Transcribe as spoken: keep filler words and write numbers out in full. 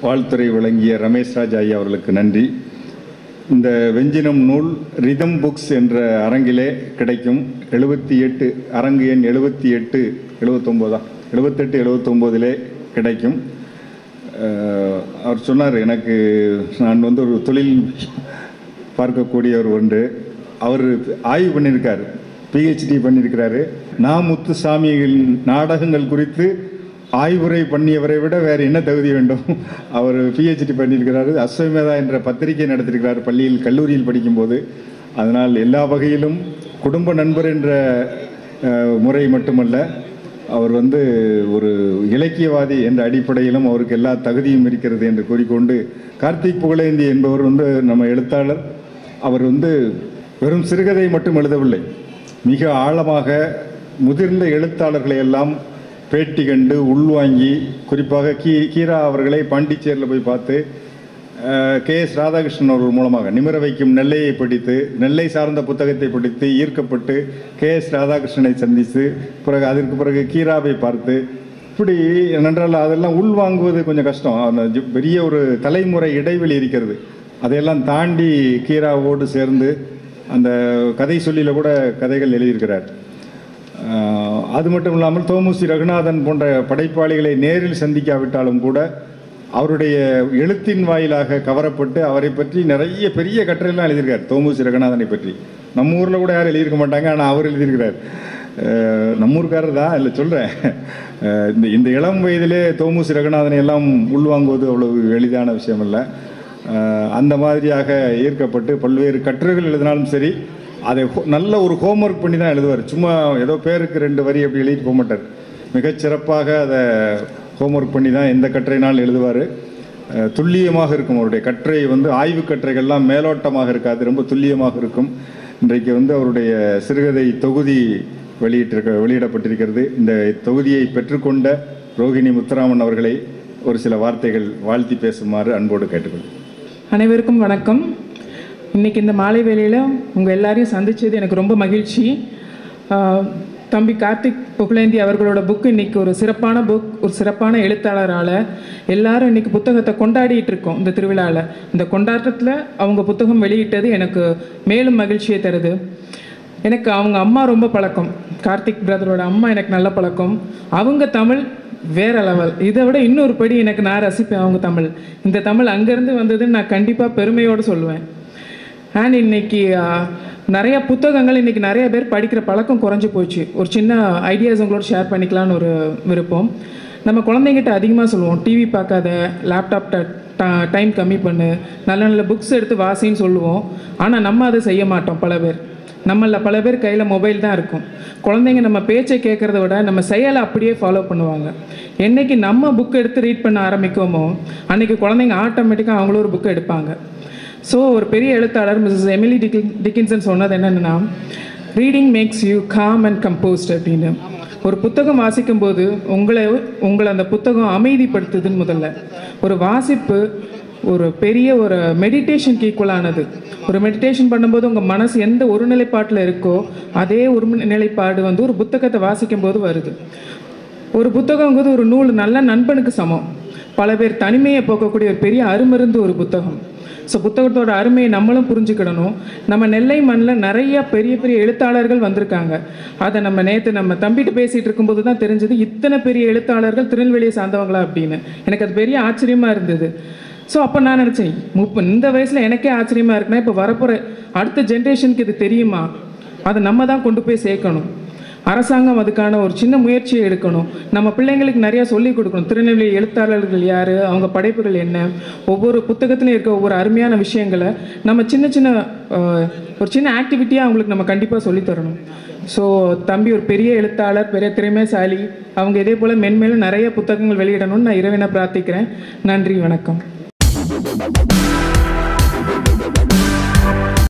வாழ்த்துறை வழங்கிய ரமேஷ் ராஜ் ஐயா அவர்களுக்கு நன்றி. இந்த வெஞ்சினம் நூல் ரிதம் புக்ஸ் என்ற அரங்கிலே கிடைக்கும். எழுபத்தி எட்டு அரங்கு எண் எழுபத்தி எட்டு எழுபத்தொம்போதா எழுபத்தெட்டு எழுபத்தொம்போதிலே கிடைக்கும். அவர் சொன்னார், எனக்கு நான் வந்து ஒரு தொழில் பார்க்கக்கூடியவர் ஒன்று. அவர் ஆய்வு பண்ணியிருக்கார், பிஹெச்டி பண்ணியிருக்கிறாரு. நா முத்துசாமிகளின் நாடகங்கள் குறித்து ஆய்வுரை பண்ணியவரை விட வேறு என்ன தகுதி வேண்டும்? அவர் பிஹெச்டி பண்ணியிருக்கிறாரு. அஸ்வமேதா என்ற பத்திரிகை நடத்தியிருக்கிறார் பள்ளியில் கல்லூரியில் படிக்கும்போது. அதனால் எல்லா வகையிலும் குடும்ப நண்பர் என்ற முறை மட்டுமல்ல, அவர் வந்து ஒரு இலக்கியவாதி என்ற அடிப்படையிலும் அவருக்கு எல்லா தகுதியும் இருக்கிறது என்று கூறிக்கொண்டு, கார்த்திக் புகழேந்தி என்பவர் வந்து நம்ம எழுத்தாளர். அவர் வந்து வெறும் சிறுகதை மட்டும் எழுதவில்லை, மிக ஆழமாக முதிர்ந்த எழுத்தாளர்களை எல்லாம் பேட்டி கண்டு உள்வாங்கி, குறிப்பாக கீ கீரா அவர்களை பாண்டிச்சேரியில் போய் பார்த்து, கே எஸ் ராதாகிருஷ்ணன் அவர்கள் மூலமாக நிமிர வைக்கும் நெல்லையை படித்து, நெல்லை சார்ந்த புத்தகத்தை படித்து ஈர்க்கப்பட்டு கே எஸ் ராதாகிருஷ்ணனை சந்தித்து, பிறகு அதற்கு பிறகு கீராவை பார்த்து, இப்படி நன்றால் அதெல்லாம் உள்வாங்குவது கொஞ்சம் கஷ்டம். அந்த பெரிய ஒரு தலைமுறை இடைவெளி இருக்கிறது. அதையெல்லாம் தாண்டி கீராவோடு சேர்ந்து அந்த கதை சொல்லியில் கூட கதைகள் எழுதியிருக்கிறார். அது மட்டும் இல்லாமல் தோமுசி ரகுநாதன் போன்ற படைப்பாளிகளை நேரில் சந்திக்காவிட்டாலும் கூட அவருடைய எழுத்தின் வாயிலாக கவரப்பட்டு அவரை பற்றி நிறைய பெரிய கட்டுரைலாம் எழுதியிருக்கார். தோமுசி ரகுநாதனை பற்றி நம்ம ஊரில் கூட யாரும் எழுதியிருக்க மாட்டாங்க, ஆனால் அவர் எழுதியிருக்கிறார். நம்ம ஊருக்காரர் தான் இல்லை சொல்கிறேன். இந்த இந்த இளம் வயதிலே தோமுசி ரகுநாதனை எல்லாம் உள்வாங்குவது அவ்வளவு எளிதான விஷயம் இல்லை. அந்த மாதிரியாக ஈர்க்கப்பட்டு பல்வேறு கட்டுரைகள் எழுதினாலும் சரி, அதை நல்ல ஒரு ஹோம்ஒர்க் பண்ணி தான் எழுதுவார். சும்மா ஏதோ பேருக்கு ரெண்டு வரி அப்படி எழுதிட்டு போக மாட்டார். மிகச்சிறப்பாக அதை ஹோம்ஒர்க் பண்ணி தான் எந்த கட்டுரைனாலும் எழுதுவார். துல்லியமாக இருக்கும் அவருடைய கட்டுரை. வந்து ஆய்வு கட்டுரைகள்லாம் மேலோட்டமாக இருக்காது, ரொம்ப துல்லியமாக இருக்கும். இன்றைக்கு வந்து அவருடைய சிறுகதை தொகுதி வெளியிட்டிருக்க வெளியிடப்பட்டிருக்கிறது. இந்த தொகுதியை பெற்றுக்கொண்ட ரோகிணி முத்துராமன் அவர்களை ஒரு சில வார்த்தைகள் வாழ்த்தி பேசுமாறு அன்போடு கேட்டுக்கொள்கிறேன். அனைவருக்கும் வணக்கம். இன்றைக்கி இந்த மாலை வேளையில் உங்கள் எல்லாரையும் சந்தித்தது எனக்கு ரொம்ப மகிழ்ச்சி. தம்பி கார்த்திக் புகழேந்தி அவர்களோட புக்கு இன்றைக்கி ஒரு சிறப்பான புக், ஒரு சிறப்பான எழுத்தாளரால் எல்லாரும் இன்றைக்கி புத்தகத்தை கொண்டாடிட்டு இருக்கோம். இந்த திருவிழாவில், இந்த கொண்டாட்டத்தில் அவங்க புத்தகம் வெளியிட்டது எனக்கு மேலும் மகிழ்ச்சியை தருது. எனக்கு அவங்க அம்மா ரொம்ப பழக்கம். கார்த்திக் பிரதரோட அம்மா எனக்கு நல்ல பழக்கம். அவங்க தமிழ் வேற லெவல். இதை விட இன்னொரு படி எனக்கு நான் ரசிப்பேன் அவங்க தமிழ். இந்த தமிழ் அங்கேருந்து வந்ததுன்னு நான் கண்டிப்பாக பெருமையோடு சொல்லுவேன். அண்ட் இன்றைக்கி நிறையா புத்தகங்கள் இன்றைக்கி நிறைய பேர் படிக்கிற பழக்கம் குறைஞ்சி போச்சு. ஒரு சின்ன ஐடியாஸ் உங்களோட ஷேர் பண்ணிக்கலான்னு ஒரு விருப்பம். நம்ம குழந்தைங்கிட்ட அதிகமாக சொல்லுவோம், டிவி பார்க்காத, லேப்டாப் டைம் கம்மி பண்ணு, நல்ல நல்ல புக்ஸ் எடுத்து வாசின்னு சொல்லுவோம். ஆனால் நம்ம அதை செய்ய மாட்டோம். பல பேர் நம்மளில் பல பேர் கையில் மொபைல் தான் இருக்கும். குழந்தைங்க நம்ம பேச்சை கேட்குறத விட நம்ம செயலை அப்படியே ஃபாலோ பண்ணுவாங்க. என்றைக்கு நம்ம புக் எடுத்து ரீட் பண்ண ஆரம்பிக்கோமோ அன்றைக்கி குழந்தைங்க ஆட்டோமேட்டிக்காக அவங்களும் ஒரு புக்கை எடுப்பாங்க. ஸோ ஒரு பெரிய எழுத்தாளர் மிஸ்ஸஸ் எமிலி டிகின் டிக்கின்சன் சொன்னது என்னென்னா, reading makes you calm and composed அப்படின்னு. ஒரு புத்தகம் வாசிக்கும்போது உங்களை உங்களை அந்த புத்தகம் அமைதிப்படுத்துதுன்னு முதல்ல. ஒரு வாசிப்பு ஒரு பெரிய ஒரு மெடிடேஷனுக்கு ஈக்குவலானது. ஒரு மெடிடேஷன் பண்ணும்போது உங்கள் மனசு எந்த ஒரு நிலைப்பாட்டில் இருக்கோ அதே ஒரு நிலைப்பாடு வந்து ஒரு புத்தகத்தை வாசிக்கும்போது வருது. ஒரு புத்தகங்கிறது ஒரு நூல் நல்ல நண்பனுக்கு சமம். பல பேர் தனிமையை போக்கக்கூடிய ஒரு பெரிய அருமருந்து ஒரு புத்தகம். ஸோ புத்தகத்தோட அருமையை நம்மளும் புரிஞ்சுக்கிடணும். நம்ம நெல்லை மண்ணில் நிறைய பெரிய பெரிய எழுத்தாளர்கள் வந்திருக்காங்க. அதை நம்ம நேற்று நம்ம தம்பிட்டு பேசிகிட்டு இருக்கும்போது தான் தெரிஞ்சது, இத்தனை பெரிய எழுத்தாளர்கள் திருநெல்வேலியை சார்ந்தவங்களா அப்படின்னு. எனக்கு அது பெரிய ஆச்சரியமாக இருந்தது. ஸோ அப்போ நான் நினச்சேன், முப்ப இந்த வயசில் எனக்கே ஆச்சரியமாக இருக்குன்னா இப்போ வரப்போகிற அடுத்த ஜென்ரேஷனுக்கு இது தெரியுமா? அதை நம்ம தான் கொண்டு போய் சேர்க்கணும். அரசாங்கம் அதுக்கான ஒரு சின்ன முயற்சியை எடுக்கணும். நம்ம பிள்ளைங்களுக்கு நிறையா சொல்லிக் கொடுக்கணும். திருநெல்வேலி எழுத்தாளர்கள் யார், அவங்க படைப்புகள் என்ன, ஒவ்வொரு புத்தகத்துலையும் இருக்க ஒவ்வொரு அருமையான விஷயங்களை நம்ம சின்ன சின்ன ஒரு சின்ன ஆக்டிவிட்டியாக அவங்களுக்கு நம்ம கண்டிப்பாக சொல்லித்தரணும். ஸோ தம்பி ஒரு பெரிய எழுத்தாளர், பெரிய திறமைசாலி. அவங்க இதே போல் மென்மேலும் நிறைய புத்தகங்கள் வெளியிடணும்னு நான் இறைவனை பிரார்த்திக்கிறேன். நன்றி, வணக்கம்.